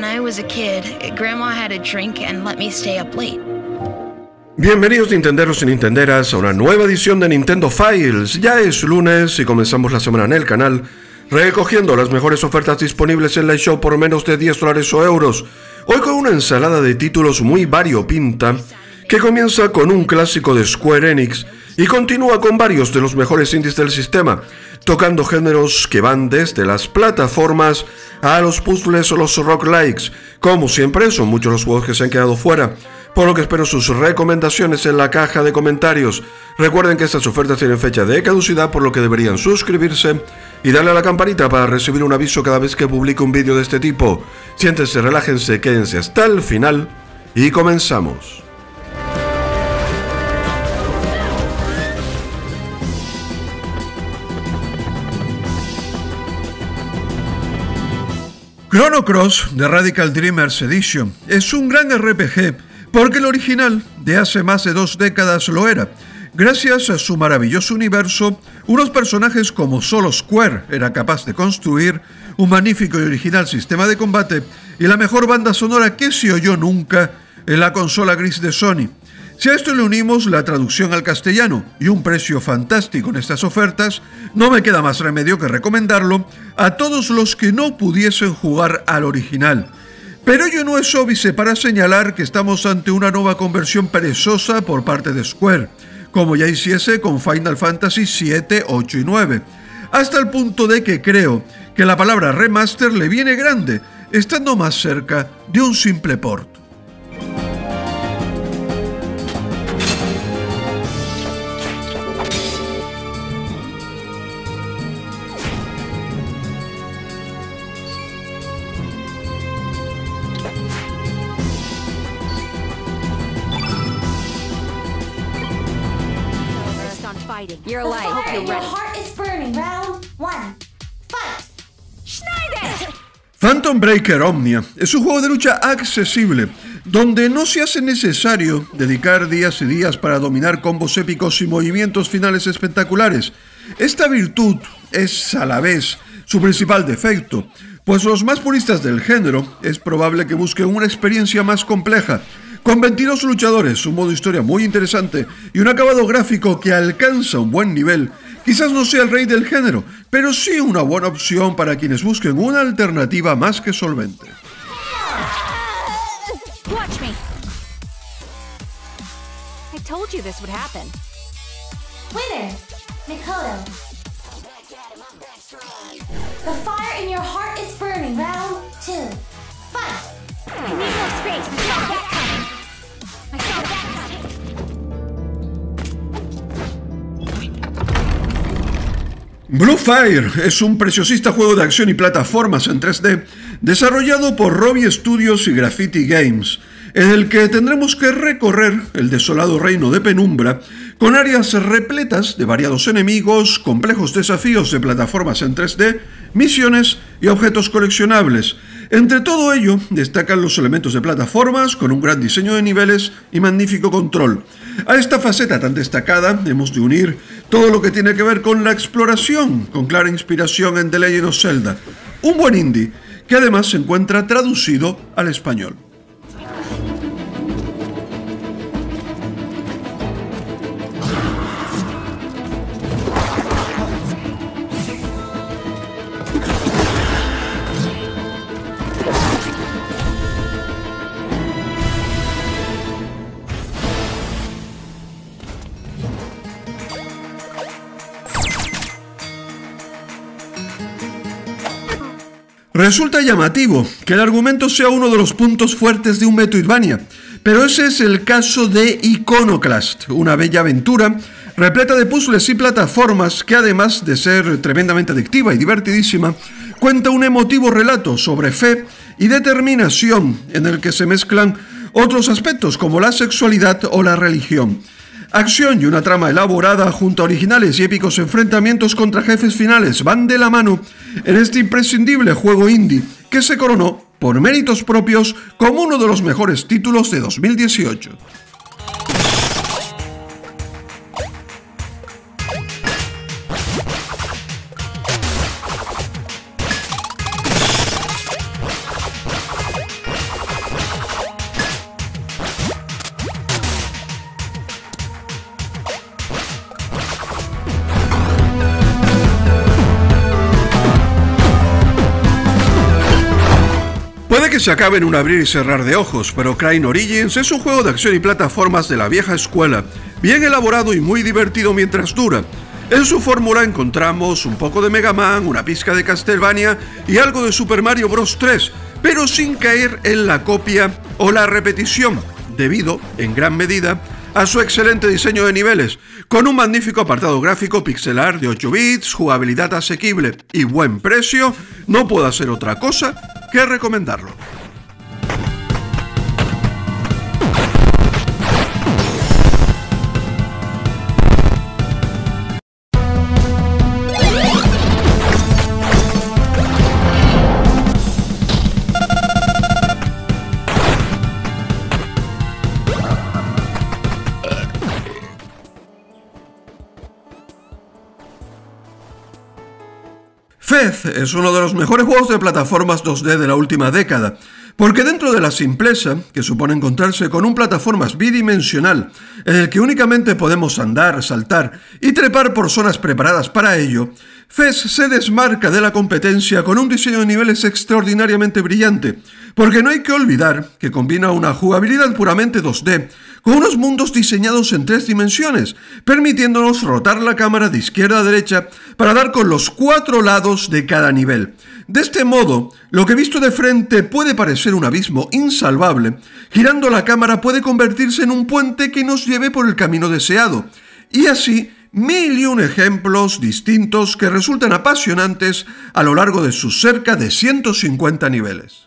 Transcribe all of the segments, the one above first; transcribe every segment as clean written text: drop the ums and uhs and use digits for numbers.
when I was a kid, Grandma had a drink and let me stay up late. Bienvenidos Nintenderos y Nintenderas a una nueva edición de Nintendo Files. Ya es lunes y comenzamos la semana en el canal recogiendo las mejores ofertas disponibles en la eShop por menos de $10 o euros. Hoy con una ensalada de títulos muy variopinta que comienza con un clásico de Square Enix y continúa con varios de los mejores indies del sistema, tocando géneros que van desde las plataformas a los puzzles o los roguelikes. Como siempre, son muchos los juegos que se han quedado fuera, por lo que espero sus recomendaciones en la caja de comentarios. Recuerden que estas ofertas tienen fecha de caducidad, por lo que deberían suscribirse y darle a la campanita para recibir un aviso cada vez que publique un vídeo de este tipo. Siéntense, relájense, quédense hasta el final y comenzamos. Chrono Cross The Radical Dreamers Edition es un gran RPG porque el original de hace más de 2 décadas lo era. Gracias a su maravilloso universo, unos personajes como solo Square era capaz de construir, un magnífico y original sistema de combate y la mejor banda sonora que se oyó nunca en la consola gris de Sony. Si a esto le unimos la traducción al castellano y un precio fantástico en estas ofertas, no me queda más remedio que recomendarlo a todos los que no pudiesen jugar al original. Pero ello no es óbice para señalar que estamos ante una nueva conversión perezosa por parte de Square, como ya hiciese con Final Fantasy 7, 8 y 9, hasta el punto de que creo que la palabra remaster le viene grande, estando más cerca de un simple port. You're alive. You're ready. Your heart is burning. Round 1. Fight. Schneider! Phantom Breaker Omnia es un juego de lucha accesible, donde no se hace necesario dedicar días y días para dominar combos épicos y movimientos finales espectaculares. Esta virtud es a la vez su principal defecto, pues los más puristas del género es probable que busquen una experiencia más compleja, con 22 luchadores, un modo historia muy interesante y un acabado gráfico que alcanza un buen nivel. Quizás no sea el rey del género, pero sí una buena opción para quienes busquen una alternativa más que solvente. Watch me. I told you this would happen. Winner, Mikoto. The fire in your heart is burning. Round 2. Fight. I need more space. I saw that coming. Blue Fire es un preciosista juego de acción y plataformas en 3D desarrollado por Robbie Studios y Graffiti Games, en el que tendremos que recorrer el desolado reino de Penumbra con áreas repletas de variados enemigos, complejos desafíos de plataformas en 3D, misiones y objetos coleccionables. Entre todo ello, destacan los elementos de plataformas con un gran diseño de niveles y magnífico control. A esta faceta tan destacada hemos de unir todo lo que tiene que ver con la exploración, con clara inspiración en The Legend of Zelda. Un buen indie, que además se encuentra traducido al español. Resulta llamativo que el argumento sea uno de los puntos fuertes de un Metroidvania, pero ese es el caso de Iconoclast, una bella aventura repleta de puzzles y plataformas que, además de ser tremendamente adictiva y divertidísima, cuenta un emotivo relato sobre fe y determinación en el que se mezclan otros aspectos como la sexualidad o la religión. Acción y una trama elaborada junto a originales y épicos enfrentamientos contra jefes finales van de la mano en este imprescindible juego indie que se coronó por méritos propios como uno de los mejores títulos de 2018. se acabe en un abrir y cerrar de ojos, pero Crane Origins es un juego de acción y plataformas de la vieja escuela, bien elaborado y muy divertido mientras dura. En su fórmula encontramos un poco de Mega Man, una pizca de Castlevania y algo de Super Mario Bros. 3, pero sin caer en la copia o la repetición, debido, en gran medida, a su excelente diseño de niveles, con un magnífico apartado gráfico pixelar de 8 bits, jugabilidad asequible y buen precio. No puedo hacer otra cosa que recomendarlo. Fez es uno de los mejores juegos de plataformas 2D de la última década, porque dentro de la simpleza que supone encontrarse con un plataformas bidimensional en el que únicamente podemos andar, saltar y trepar por zonas preparadas para ello, Fez se desmarca de la competencia con un diseño de niveles extraordinariamente brillante, porque no hay que olvidar que combina una jugabilidad puramente 2D con unos mundos diseñados en 3 dimensiones, permitiéndonos rotar la cámara de izquierda a derecha para dar con los 4 lados de cada nivel. De este modo, lo que visto de frente puede parecer un abismo insalvable, girando la cámara puede convertirse en un puente que nos lleve por el camino deseado, y así 1001 ejemplos distintos que resultan apasionantes a lo largo de sus cerca de 150 niveles.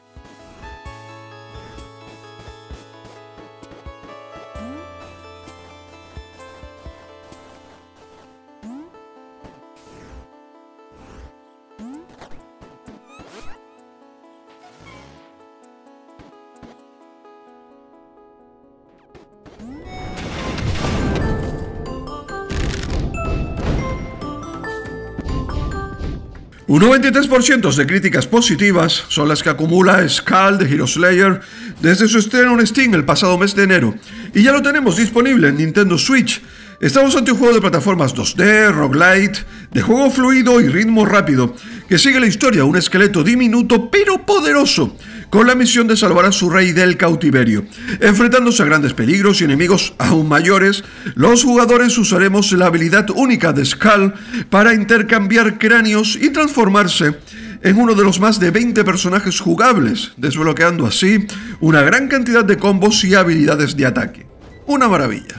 Un 93% de críticas positivas son las que acumula Skull de Hero Slayer desde su estreno en Steam el pasado mes de enero, y ya lo tenemos disponible en Nintendo Switch. Estamos ante un juego de plataformas 2D, roguelite, de juego fluido y ritmo rápido, que sigue la historia de un esqueleto diminuto pero poderoso, con la misión de salvar a su rey del cautiverio. Enfrentándose a grandes peligros y enemigos aún mayores, los jugadores usaremos la habilidad única de Skull para intercambiar cráneos y transformarse en uno de los más de 20 personajes jugables, desbloqueando así una gran cantidad de combos y habilidades de ataque. Una maravilla.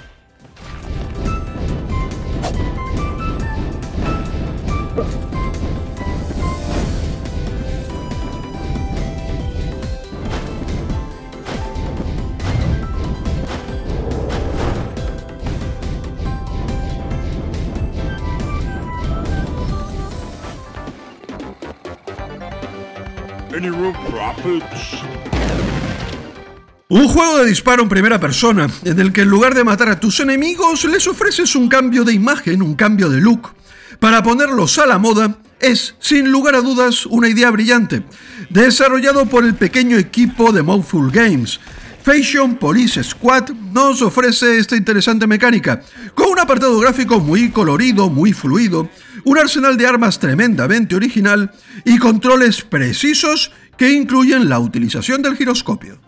Un juego de disparo en primera persona, en el que en lugar de matar a tus enemigos, les ofreces un cambio de imagen, un cambio de look. Para ponerlos a la moda, es, sin lugar a dudas, una idea brillante. Desarrollado por el pequeño equipo de Mouthful Games, Fashion Police Squad nos ofrece esta interesante mecánica, con un apartado gráfico muy colorido, muy fluido, un arsenal de armas tremendamente original y controles precisos que incluyen la utilización del giroscopio.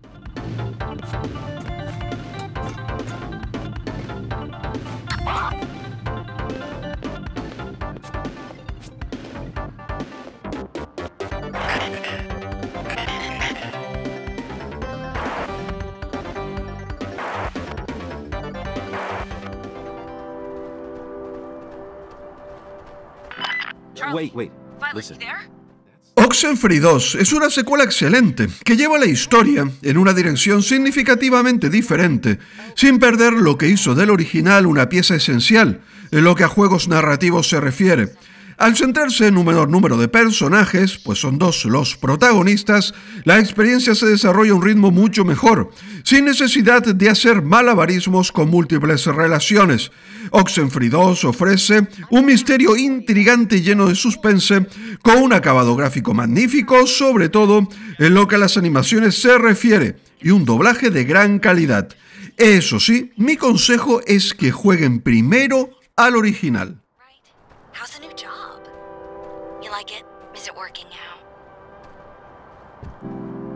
Wait, listen. Oxenfree 2 es una secuela excelente que lleva la historia en una dirección significativamente diferente, sin perder lo que hizo del original una pieza esencial en lo que a juegos narrativos se refiere. Al centrarse en un menor número de personajes, pues son 2 los protagonistas, la experiencia se desarrolla a un ritmo mucho mejor, sin necesidad de hacer malabarismos con múltiples relaciones. Oxenfree 2 ofrece un misterio intrigante y lleno de suspense, con un acabado gráfico magnífico, sobre todo en lo que a las animaciones se refiere, y un doblaje de gran calidad. Eso sí, mi consejo es que jueguen primero al original. How's the new job? You like it? Is it working out?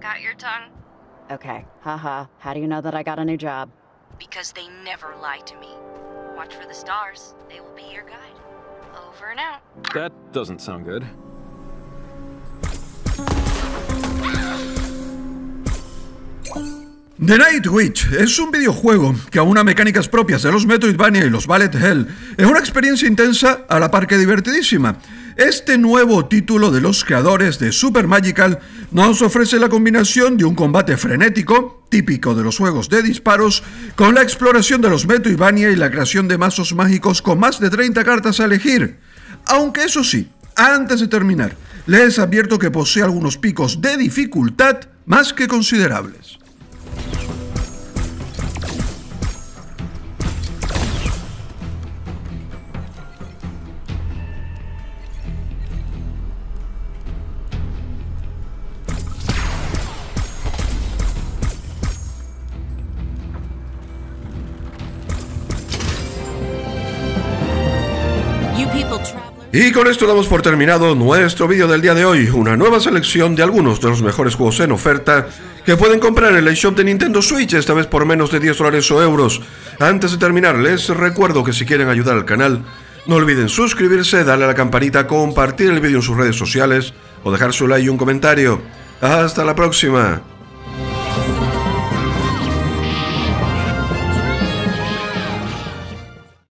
Got your tongue? Okay, haha. How do you know that I got a new job? Because they never lie to me. Watch for the stars. They will be your guide. Over and out. That doesn't sound good. The Night Witch es un videojuego que aúna mecánicas propias de los Metroidvania y los Bullet Hell. Es una experiencia intensa a la par que divertidísima. Este nuevo título de los creadores de Super Magical nos ofrece la combinación de un combate frenético, típico de los juegos de disparos, con la exploración de los Metroidvania y la creación de mazos mágicos con más de 30 cartas a elegir. Aunque eso sí, antes de terminar, les advierto que posee algunos picos de dificultad más que considerables. Y con esto damos por terminado nuestro vídeo del día de hoy, una nueva selección de algunos de los mejores juegos en oferta que pueden comprar en el eShop de Nintendo Switch, esta vez por menos de $10 o euros. Antes de terminar, les recuerdo que si quieren ayudar al canal, no olviden suscribirse, darle a la campanita, compartir el vídeo en sus redes sociales o dejar su like y un comentario. ¡Hasta la próxima!